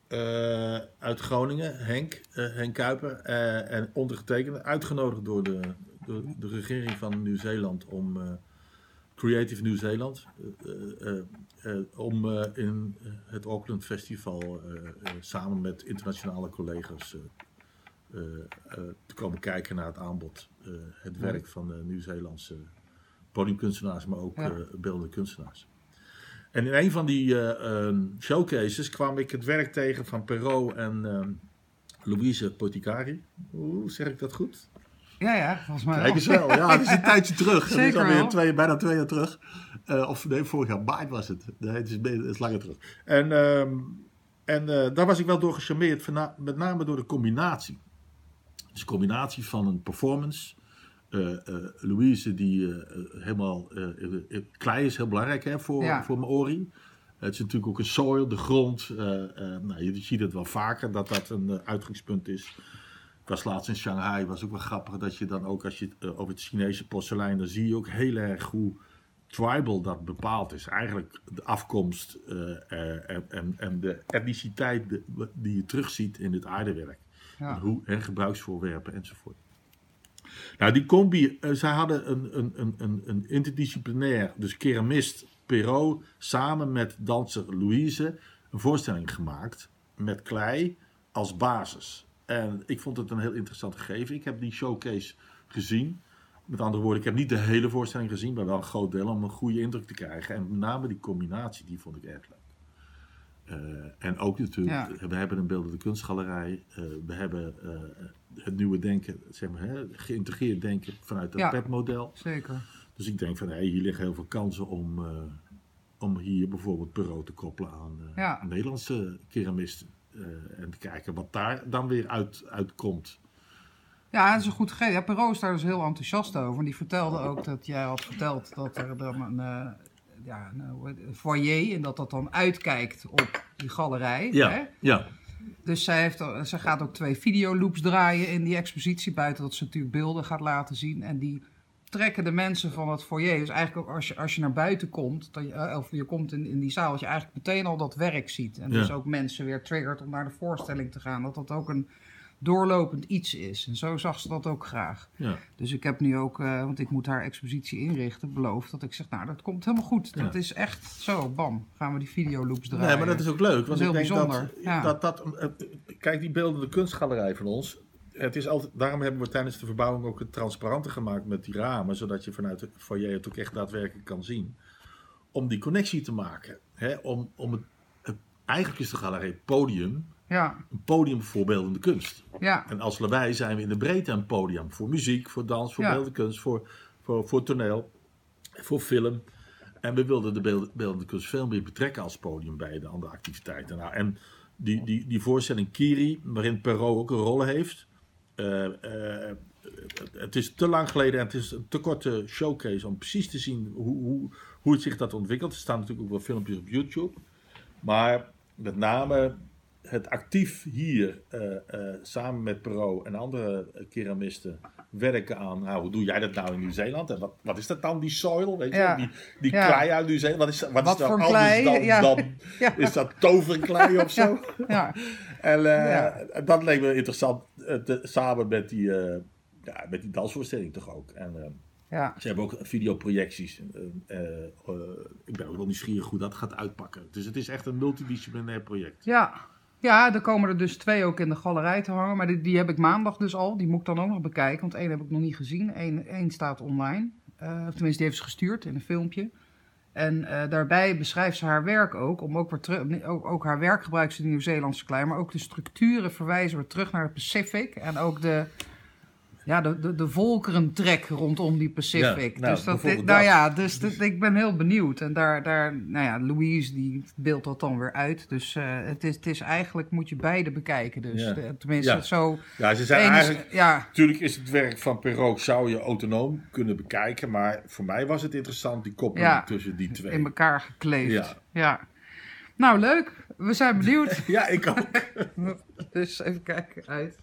uit Groningen, Henk Kuiper, en ondergetekende, uitgenodigd door de regering van Nieuw-Zeeland om Creative Nieuw-Zeeland, om in het Auckland Festival samen met internationale collega's te komen kijken naar het aanbod, het werk van Nieuw-Zeelandse podiumkunstenaars, maar ook beeldende kunstenaars. En in een van die showcases kwam ik het werk tegen van Perrault en Louise Poticari. Zeg ik dat goed? Ja, volgens mij Kijk eens wel. Ja, het is een tijdje terug. Zeker het is alweer bijna 2 jaar terug. Of nee, vorig jaar maart was het. Nee, het is langer terug. En daar was ik wel door gecharmeerd, met name door de combinatie. Dus de combinatie van een performance. Louise, die helemaal... klei is heel belangrijk voor Maori. Het is natuurlijk ook een soil, de grond. Je ziet het wel vaker dat een uitgangspunt is. Ik was laatst in Shanghai, was ook wel grappig dat je dan ook, als je over het Chinese porselein, dan zie je ook heel erg hoe tribal dat bepaald is. Eigenlijk de afkomst en de etniciteit die je terugziet in het aardewerk. Ja. En gebruiksvoorwerpen enzovoort. Nou, die combi, zij hadden een interdisciplinair, dus keramist Perrault samen met danser Louise een voorstelling gemaakt met klei als basis. En ik vond het een heel interessant gegeven. Ik heb die showcase gezien. Met andere woorden, ik heb niet de hele voorstelling gezien, maar wel een groot deel om een goede indruk te krijgen. En met name die combinatie, die vond ik erg leuk. En ook natuurlijk, we hebben een beeldende kunstgalerij. We hebben het nieuwe denken, zeg maar, geïntegreerd denken vanuit het PEP-model. Zeker. Dus ik denk van, hier liggen heel veel kansen om hier bijvoorbeeld Perrault te koppelen aan Nederlandse keramisten. En te kijken wat daar dan weer uitkomt. Ja, dat is een goed gegeven. Ja, Perrault is daar dus heel enthousiast over. En die vertelde ook dat jij had verteld dat er dan een foyer en dat dan uitkijkt op die galerij. Ja, hè? ja. Dus zij gaat ook 2 videoloops draaien in die expositie. Buiten dat ze natuurlijk beelden gaat laten zien. En die trekken de mensen van het foyer. Dus eigenlijk ook als je naar buiten komt, of je komt in die zaal, dat je eigenlijk meteen al dat werk ziet. En dus ook mensen weer triggert om naar de voorstelling te gaan. Dat ook een doorlopend iets is. En zo zag ze dat ook graag. Ja. Dus ik heb nu ook, want ik moet haar expositie inrichten, beloofd dat ik zeg, nou, dat komt helemaal goed. Ja. Dat is echt zo, bam, gaan we die videoloops draaien. Nee, maar dat is ook leuk. Want dat is ik heel denk bijzonder. Kijk, die beeldende kunstgalerij van ons. Het is altijd, daarom hebben we tijdens de verbouwing ook het transparanter gemaakt met die ramen, zodat je vanuit het foyer het ook echt daadwerkelijk kan zien. Om die connectie te maken. Hè? Om eigenlijk is de galerij podium. Ja. Een podium voor beeldende kunst. Ja. En als Lawaai zijn we in de breedte een podium. Voor muziek, voor dans, voor beeldende kunst, voor toneel, voor film. En we wilden de beeldende kunst veel meer betrekken als podium bij de andere activiteiten. Nou, en die voorstelling Kiri, waarin Perrault ook een rol heeft. Het is te lang geleden en het is een te korte showcase om precies te zien hoe het zich dat ontwikkelt. Er staan natuurlijk ook wel filmpjes op YouTube. Maar met name het actief hier samen met Perrault en andere keramisten werken aan, hoe doe jij dat nou in Nieuw-Zeeland? En wat is dat dan, die soil? Weet je? Die klei uit Nieuw-Zeeland? Wat is dat voor anders klei? Dan is dat toverklei of zo? Ja. En dat leek me interessant samen met die dansvoorstelling toch ook. En ze hebben ook videoprojecties. Ik ben ook wel nieuwsgierig hoe dat gaat uitpakken. Dus het is echt een multidisciplinair project. Ja, er komen er dus 2 ook in de galerij te hangen. Maar die heb ik maandag dus al. Die moet ik dan ook nog bekijken. Want 1 heb ik nog niet gezien. 1 staat online. Tenminste, die heeft ze gestuurd in een filmpje. En daarbij beschrijft ze haar werk ook. Om ook weer ook haar werk gebruikt ze in de Nieuw-Zeelandse klei. Maar ook de structuren verwijzen weer terug naar de Pacific. En ook de volkerentrek rondom die Pacific. Ja, dus ik ben heel benieuwd. En Louise die beeldt dat dan weer uit. Dus het is eigenlijk, moet je beide bekijken. Dus tenminste zo. Ja, ze zijn eigenlijk. Natuurlijk is het werk van Perrault zou je autonoom kunnen bekijken. Maar voor mij was het interessant die koppeling tussen die 2. In elkaar gekleefd. Ja. Nou, leuk. We zijn benieuwd. Ja, ik ook. Dus even kijken uit.